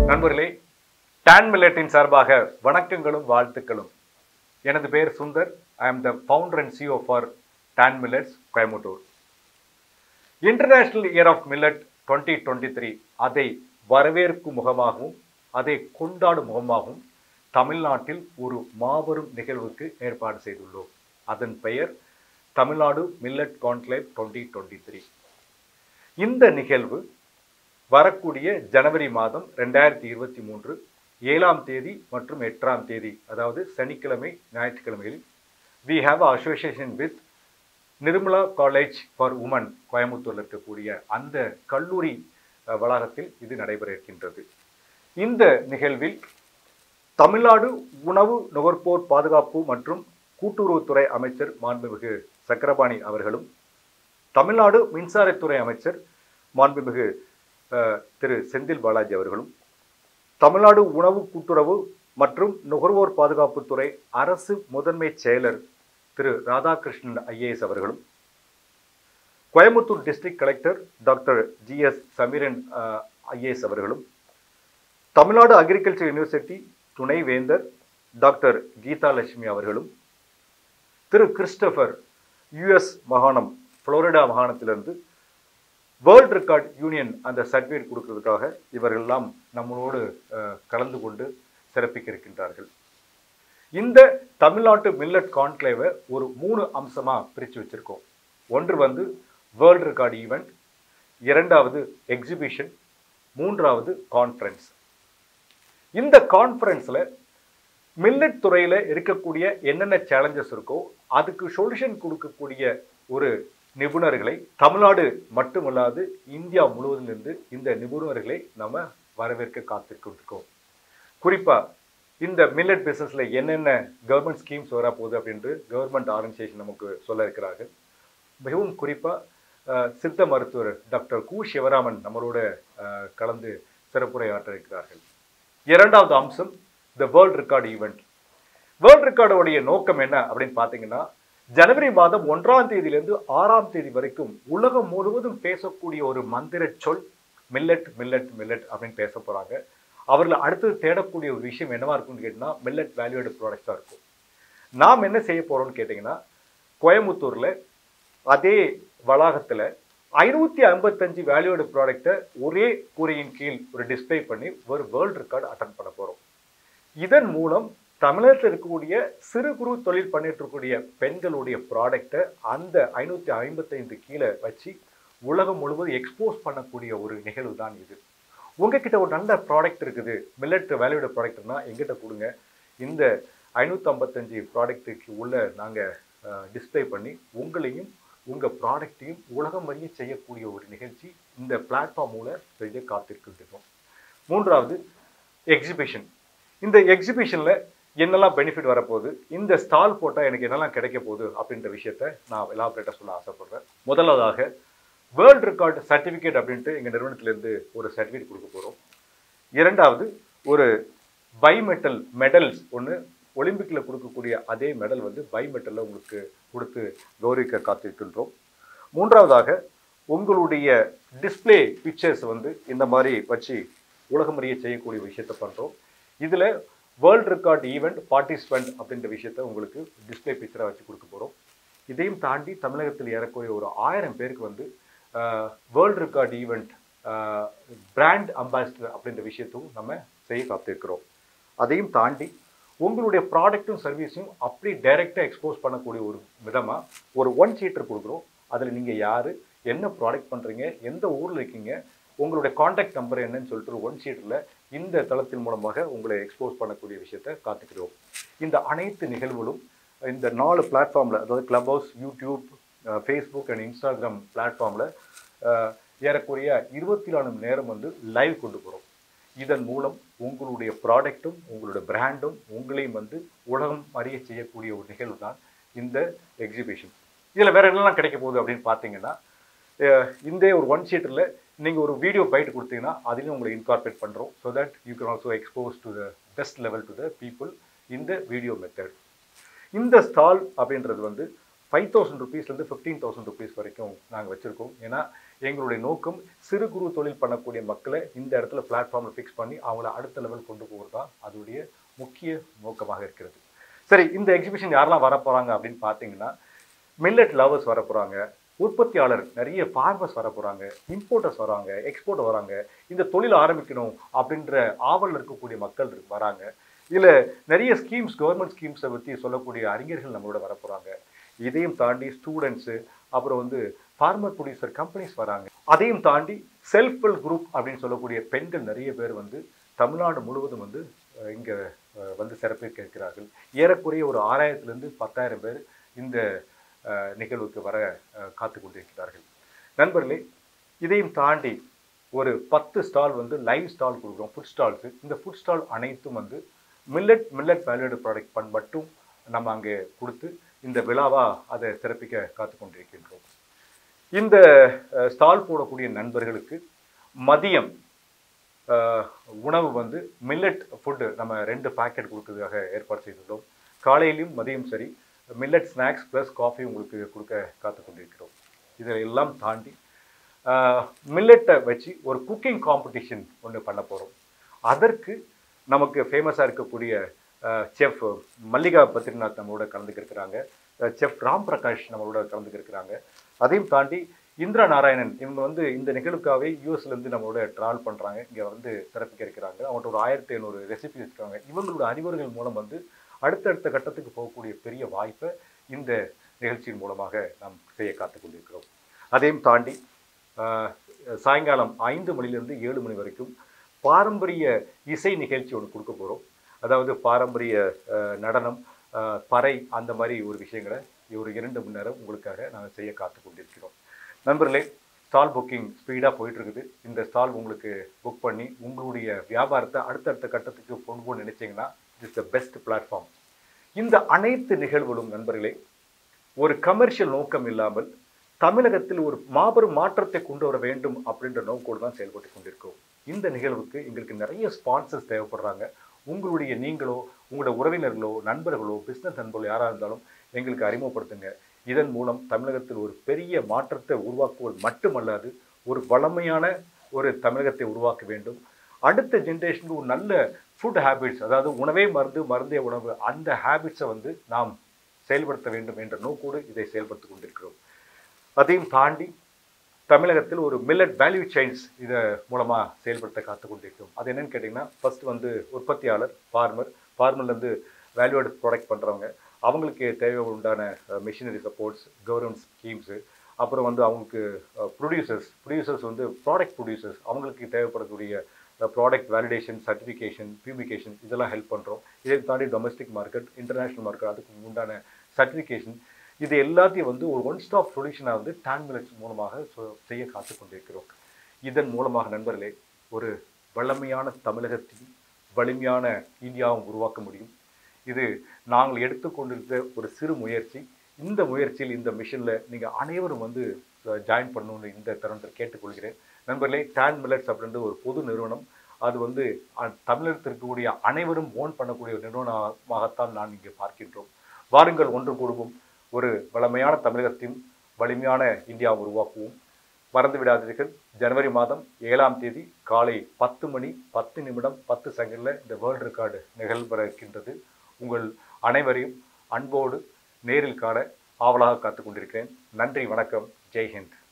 நண்பர்களே, டான் மில்லட்டின் சார்பாக வணக்கங்களும் வாழ்த்துக்களும். எனது பெயர் Sundar. I am the founder and CEO for Millets Coimbatore. International Year of Millet 2023 அதை வரவேற்கும் முகமாகவும் அதை கொண்டாடும் முகமாகவும் தமிழ்நாட்டில் ஒரு மாபெரும் நிகழ்வுக்கு ஏற்பாடு செய்துள்ளோம். அதன் பெயர் தமிழ்நாடு மில்லட் கான்க்ளேவ் 2023. இந்த நிகழ்வு வரக்கூடிய ஜனவரி மாதம் 2023 7ஆம் தேதி மற்றும் 8ஆம் தேதி, அதாவது சனிக்கிழமை ஞாயிற்றுக்கிழமைகளில் we have an association with Nirmala College for Women கோயம்புத்தூரில் இருக்கக்கூடிய அந்த கல்லூரி வளாகத்தில் இது நடைபெற இருக்கின்றது. இந்த நிகழ்வில் தமிழ்நாடு உணவு நுகர்வோர் பாதுகாப்பு மற்றும் கூட்டுறவுத்துறை அமைச்சர் மாண்புமிகு சக்கரபாணி அவர்களும், தமிழ்நாடு மின்சாரத்துறை அமைச்சர் மாண்புமிகு திரு செந்தில் பாலாஜி அவர்களும், தமிழ்நாடு உணவு கூட்டுறவு மற்றும் நுகர்வோர் பாதுகாப்புத்துறை அரசு முதன்மை செயலர் திரு ராதாகிருஷ்ணன் ஐஏஎஸ் அவர்களும், Coimbatore district collector doctor GS Sameeran IAS அவர்களும், தமிழ்நாடு அக்ரிகல்ச்சர் யூனிவர்சிட்டி துணைவேந்தர் டாக்டர் கீதா லட்சுமி அவர்களும், திரு கிறிஸ்டபர் யுஎஸ் மாகாணம் புளோரிடா மாகாணத்திலிருந்து வேர்ல்ட் ரெக்கார்ட் யூனியன் அந்த சர்டிஃபிகேட் கொடுக்கறதுக்காக இவர்களெல்லாம் நம்மளோடு கலந்து கொண்டு சிறப்பிக்க இருக்கின்றார்கள். இந்த தமிழ்நாட்டு மில்லட் கான்க்ளேவை ஒரு 3 அம்சமாக பிரித்து வச்சுருக்கோம். ஒன்று வந்து வேர்ல்ட் ரெக்கார்ட் ஈவெண்ட், 2வது எக்ஸிபிஷன், 3வது கான்ஃபரன்ஸ். இந்த கான்ஃபரன்ஸில் மில்லட் துறையில் இருக்கக்கூடிய என்னென்ன சேலஞ்சஸ் இருக்கோ அதுக்கு சொல்யூஷன் கொடுக்கக்கூடிய ஒரு நிபுணர்களை தமிழ்நாடு மட்டுமல்லாது இந்தியா முழுவதிலிருந்து இந்த நிபுணர்களை நம்ம வரவேற்க காத்துக்கொண்டிருக்கோம். குறிப்பாக இந்த மில்லட் பிஸ்னஸில் என்னென்ன கவர்மெண்ட் ஸ்கீம்ஸ் வரப்போகுது அப்படின்ட்டு கவர்மெண்ட் ஆர்கனைசேஷன் நமக்கு சொல்ல இருக்கிறார்கள். மிகவும் குறிப்பாக சித்த மருத்துவர் டாக்டர் கு சிவராமன் நம்மளோட கலந்து சிறப்புரையாற்ற இருக்கிறார்கள். 2வது அம்சம் the world record event. World ரெக்கார்டோடைய நோக்கம் என்ன அப்படின்னு பார்த்தீங்கன்னா, ஜனவரி மாதம் 1ஆம் தேதியிலிருந்து 6ஆம் தேதி வரைக்கும் உலகம் முழுவதும் பேசக்கூடிய ஒரு மந்திர சொல் மில்லட் மில்லட் மில்லட் அப்படின்னு பேச போகிறாங்க. அவர்கள் அடுத்தது தேடக்கூடிய ஒரு விஷயம் என்னவா இருக்கும்னு கேட்டிங்கன்னா, மில்லட் வேல்யூடு ப்ராடக்ட்ஸாக இருக்கும். நாம் என்ன செய்ய போகிறோம்னு கேட்டிங்கன்னா, கோயம்புத்தூரில் அதே வளாகத்தில் 555 வேல்யூடு ப்ராடக்டை ஒரே கூரையின் கீழ் ஒரு டிஸ்பிளே பண்ணி ஒரு வேர்ல்டு ரெக்கார்டு அட்டன் பண்ண போகிறோம். இதன் மூலம் தமிழகத்தில் இருக்கக்கூடிய சிறு குறு தொழில் பண்ணிட்டு இருக்கக்கூடிய பெண்களுடைய ப்ராடக்டை அந்த 555 கீழே வச்சு உலகம் முழுவதும் எக்ஸ்போஸ் பண்ணக்கூடிய ஒரு நிகழ்வு தான் இது. உங்ககிட்ட ஒரு நல்ல ப்ராடக்ட் இருக்குது, மில்லட் வேல்யூடு ப்ராடக்ட்னா எங்கிட்ட கொடுங்க. இந்த 555 ப்ராடக்ட்டுக்கு உள்ள நாங்கள் டிஸ்பிளே பண்ணி உங்களையும் உங்கள் ப்ராடக்டையும் உலகம் வரையும் செய்யக்கூடிய ஒரு நிகழ்ச்சி இந்த பிளாட்ஃபார்ம் மூலம் செய்ய காத்திருக்கின்றோம். 3வது எக்ஸிபிஷன். இந்த எக்ஸிபிஷனில் என்னெல்லாம் பெனிஃபிட் வரப்போகுது, இந்த ஸ்டால் போட்டால் எனக்கு என்னெல்லாம் கிடைக்க போகுது அப்படின்ற விஷயத்த நான் எலாபரேட்டாக சொல்ல ஆசைப்படுறேன். முதலாவதாக வேர்ல்ட் ரெக்கார்டு சர்டிஃபிகேட் அப்படின்ட்டு எங்கள் நிறுவனத்திலேருந்து ஒரு சர்டிஃபிகேட் கொடுக்க போகிறோம். 2வது ஒரு பைமெட்டல் மெடல்ஸ் ஒன்று, ஒலிம்பிக்கில் கொடுக்கக்கூடிய அதே மெடல் வந்து பைமெட்டலில் உங்களுக்கு கொடுத்து கௌரவிக்க காத்திருக்கின்றோம். 3வதாக உங்களுடைய டிஸ்பிளே பிக்சர்ஸ் வந்து இந்த மாதிரி வச்சு உலகமறிய செய்யக்கூடிய விஷயத்தை பண்ணுறோம். இதில் வேர்ல்ட் ரெக்கார்ட் ஈவெண்ட் பார்ட்டிசிபெண்ட் அப்படின்ற விஷயத்த உங்களுக்கு டிஸ்பிளே பிக்சராக வச்சு கொடுக்க போகிறோம். இதையும் தாண்டி தமிழகத்தில் ஏறக்கூடிய ஒரு 1000 பேருக்கு வந்து world record event brand ambassador அப்படின்ற விஷயத்தையும் நம்ம செய்ய காத்திருக்கிறோம். அதையும் தாண்டி உங்களுடைய ப்ராடக்ட்டும் சர்வீஸையும் அப்படி டைரெக்டாக எக்ஸ்போஸ் பண்ணக்கூடிய ஒரு விதமாக ஒரு 1 ஷீட்டர் கொடுக்குறோம். அதில் நீங்கள் யார், என்ன ப்ராடக்ட் பண்ணுறீங்க, எந்த ஊரில் இருக்கீங்க, உங்களுடைய காண்டாக்ட் நம்பர் என்னன்னு சொல்லிட்டு 1 ஷீட்டில் இந்த தளத்தின் மூலமாக உங்களை எக்ஸ்போஸ் பண்ணக்கூடிய விஷயத்தை காத்துக்கிறோம். இந்த அனைத்து நிகழ்வுகளும் இந்த 4 பிளாட்ஃபார்மில், அதாவது club house, YouTube, Facebook and Instagram பிளாட்ஃபார்மில் ஏறக்குறைய 24 மணி நேரம் வந்து லைவ் கொண்டு போகிறோம். இதன் மூலம் உங்களுடைய ப்ராடக்ட்டும் உங்களுடைய பிராண்டும் உங்களையும் வந்து உலகம் அறிய செய்யக்கூடிய ஒரு நிகழ்வு தான் இந்த எக்ஸிபிஷன். இதில் வேறு என்னெல்லாம் கிடைக்க போகுது அப்படின்னு பார்த்தீங்கன்னா, இந்த ஒரு 1 ஷீட்டில் நீங்கள் ஒரு வீடியோ பைட் கொடுத்தீங்கன்னா அதிலையும் உங்களை இன்கார்பரேட் பண்ணுறோம். So that you can also expose to the best level to the people in the video method. இந்த ஸ்டால் அப்படின்றது வந்து 5,000 rupeesலேருந்து 15,000 rupees வரைக்கும் நாங்கள் வச்சுருக்கோம். ஏன்னா எங்களுடைய நோக்கம் சிறு குறு தொழில் பண்ணக்கூடிய மக்களை இந்த இடத்துல பிளாட்ஃபார்மில் ஃபிக்ஸ் பண்ணி அவங்கள அடுத்த லெவல் கொண்டு போகிறது தான் அதோடைய முக்கிய நோக்கமாக இருக்கிறது. சரி, இந்த எக்ஸிபிஷன் யாரெல்லாம் வரப்போகிறாங்க அப்படின்னு பார்த்தீங்கன்னா, மில்லட் லவர்ஸ் வரப்போகிறாங்க, உற்பத்தியாளர் நிறைய ஃபார்மர்ஸ் வரப்போகிறாங்க, இம்போர்ட்டர்ஸ் வராங்க, எக்ஸ்போர்ட் வராங்க, இந்த தொழில் ஆரம்பிக்கணும் அப்படின்ற ஆவல் இருக்கக்கூடிய மக்கள் வராங்க. இதில் நிறைய ஸ்கீம்ஸ், கவர்மெண்ட் ஸ்கீம்ஸை பற்றி சொல்லக்கூடிய அறிஞர்கள் நம்மளோட வரப்போகிறாங்க. இதையும் தாண்டி ஸ்டூடெண்ட்ஸு, அப்புறம் வந்து ஃபார்மர் ப்ரொடியூசர் கம்பெனிஸ் வராங்க. அதையும் தாண்டி செல்ஃப் ஹெல்ப் குரூப் அப்படின்னு சொல்லக்கூடிய பெண்கள் நிறைய பேர் வந்து தமிழ்நாடு முழுவதும் வந்து இங்கே வந்து சிறப்பிக்க இருக்கிறார்கள். ஏறக்குறைய ஒரு 6,000லேருந்து 10,000 பேர் இந்த நிகழ்வுக்கு வர காத்து கொண்டிருக்கிறார்கள். நண்பர்களே, இதையும் தாண்டி ஒரு 10 ஸ்டால் வந்து லைவ் ஸ்டால் கொடுக்குறோம், ஃபுட் ஸ்டால்ஸு. இந்த ஃபுட் ஸ்டால் அனைத்தும் வந்து மில்லட் வேல்யூடு ப்ராடக்ட் பண் மட்டும் நம்ம அங்கே கொடுத்து இந்த விழாவாக அதை சிறப்பிக்க காத்து கொண்டிருக்கின்றோம். இந்த ஸ்டால் போடக்கூடிய நண்பர்களுக்கு மதியம் உணவு வந்து மில்லட் ஃபுட்டு நம்ம 2 பேக்கெட் கொடுக்கறதுக்காக ஏற்பாடு செய்துள்ளோம். காலையிலையும் மதியம் சரி, மில்லட் ஸ்நாக்ஸ் ப்ளஸ் காஃபி உங்களுக்கு கொடுக்க காத்து கொண்டிருக்கிறோம். இதில் எல்லாம் தாண்டி மில்லட்டை வச்சு ஒரு குக்கிங் காம்படிஷன் ஒன்று பண்ண போகிறோம். அதற்கு நமக்கு ஃபேமஸாக இருக்கக்கூடிய செஃப் மல்லிகா பத்ரிநாத் நம்மளோட கலந்துக்கிருக்கிறாங்க, செஃப் ராம் பிரகாஷ் நம்மளோட கலந்துக்கிருக்கிறாங்க. அதையும் தாண்டி இந்திரா நாராயணன், இவங்க வந்து இந்த நிகழ்வுக்காகவே யூஎஸ்லேருந்து நம்மளோட ட்ராவல் பண்ணுறாங்க, இங்கே வந்து சிறப்பிக்க இருக்கிறாங்க. அவங்கள்ட்ட ஒரு 1,500 ரெசிபி வச்சுருக்காங்க. இவங்களோட அறிவுரைகள் மூலம் வந்து அடுத்தடுத்த கட்டத்துக்கு போகக்கூடிய பெரிய வாய்ப்பை இந்த நிகழ்ச்சியின் மூலமாக நாம் செய்ய காத்து கொண்டிருக்கிறோம். அதையும் தாண்டி சாயங்காலம் 5 மணிலேருந்து 7 மணி வரைக்கும் பாரம்பரிய இசை நிகழ்ச்சி ஒன்று கொடுக்க போகிறோம். அதாவது பாரம்பரிய நடனம், பறை, அந்த மாதிரி ஒரு விஷயங்களை ஒரு 2 மணி நேரம் உங்களுக்காக நாங்கள் செய்ய காத்து கொண்டிருக்கிறோம். நண்பர்களே, ஸ்டால் புக்கிங் ஸ்பீடாக போயிட்டுருக்குது. இந்த ஸ்டால் உங்களுக்கு புக் பண்ணி உங்களுடைய வியாபாரத்தை அடுத்தடுத்த கட்டத்துக்கு கொண்டு போக நினைச்சிங்கன்னா it is the best platform. இந்த அனைத்து நிகழ்வுகளும் நண்பர்களே ஒரு கமர்ஷியல் நோக்கம் இல்லாமல் தமிழகத்தில் ஒரு மாபெரும் மாற்றத்தை கொண்டு வர வேண்டும் அப்படின்ற நோக்கோடு தான் செயல்பட்டு கொண்டிருக்கோம். இந்த நிகழ்வுக்கு எங்களுக்கு நிறைய ஸ்பான்சர்ஸ் தேவைப்படுறாங்க. நீங்களோ, உங்களோட உறவினர்களோ, நண்பர்களோ, பிஸ்னஸ் நண்பர்களோ யாராக இருந்தாலும் எங்களுக்கு அறிமுகப்படுத்துங்க. இதன் மூலம் தமிழகத்தில் ஒரு பெரிய மாற்றத்தை உருவாக்குவது மட்டுமல்லாது ஒரு வளமையான ஒரு தமிழகத்தை உருவாக்க வேண்டும். அடுத்த ஜென்ரேஷனுக்கு ஒரு நல்ல ஃபுட் ஹேபிட்ஸ், அதாவது உணவே மருந்து, மருந்தே உணவு, அந்த ஹேபிட்ஸை வந்து நாம் செயல்படுத்த வேண்டும் என்ற நோக்கோடு இதை செயல்படுத்தி கொண்டிருக்கிறோம். அதையும் தாண்டி தமிழகத்தில் ஒரு மில்லட் வேல்யூ செயின்ஸ் இதை மூலமாக செயல்படுத்த காத்து கொண்டிருக்கிறோம். அது என்னென்னு கேட்டிங்கன்னா, ஃபஸ்ட்டு வந்து உற்பத்தியாளர், ஃபார்மர்லேருந்து வேல்யூட் ப்ராடக்ட் பண்ணுறவங்க, அவங்களுக்கு தேவை உண்டான மிஷினரி சப்போர்ட்ஸ், கவர்மெண்ட் ஸ்கீம்ஸு, அப்புறம் வந்து அவங்களுக்கு ப்ரொடியூசர்ஸ் வந்து ப்ராடக்ட் ப்ரொடியூசர்ஸ், அவங்களுக்கு தேவைப்படக்கூடிய ப்ராடக்ட் வேலிடேஷன், சர்டிஃபிகேஷன், பியூமிகேஷன், இதெல்லாம் ஹெல்ப் பண்ணுறோம். இதை தாண்டி டொமஸ்டிக் மார்க்கெட், இன்டர்நேஷ்னல் மார்க்கெட், அதுக்கு உண்டான சர்டிஃபிகேஷன், இது எல்லாத்தையும் வந்து ஒரு ஒன் ஸ்டாப் சொல்யூஷனாக வந்து டான் மில்லட்ஸ் மூலமாக செய்ய காத்து கொண்டிருக்கிறோம். இதன் மூலமாக நண்பர்களே ஒரு வளமையான தமிழகத்தையும் வலிமையான இந்தியாவும் உருவாக்க முடியும். இது நாங்கள் எடுத்துக்கொண்டிருந்த ஒரு சிறு முயற்சி. இந்த முயற்சியில், இந்த மிஷனில் நீங்கள் அனைவரும் வந்து ஜாயின் பண்ணணும்னு இந்த தருணத்தில் கேட்டுக்கொள்கிறேன். நண்பர்களே, டான் மில்லட்ஸ் அப்படின்ற ஒரு பொது நிறுவனம். அது வந்து தமிழகத்தில் இருக்கக்கூடிய அனைவரும் ஓன் பண்ணக்கூடிய ஒரு நிறுவனமாகத்தான் நான் இங்கே பார்க்கின்றோம். வாருங்கள், ஒன்று கூடுவோம். ஒரு வளமையான தமிழகத்தையும் வலிமையான இந்தியாவை உருவாக்குவோம். மறந்து விடாதீர்கள், ஜனவரி மாதம் 7ஆம் தேதி காலை 10 மணி 10 நிமிடம் 10 செகண்டில் இந்த வேர்ல்டு ரெக்கார்டு நிகழ்வர இருக்கின்றது. உங்கள் அனைவரையும் அன்போடு நேரில் காண ஆவலாக காத்து கொண்டிருக்கிறேன். நன்றி, வணக்கம், ஜெய் ஹிந்த்.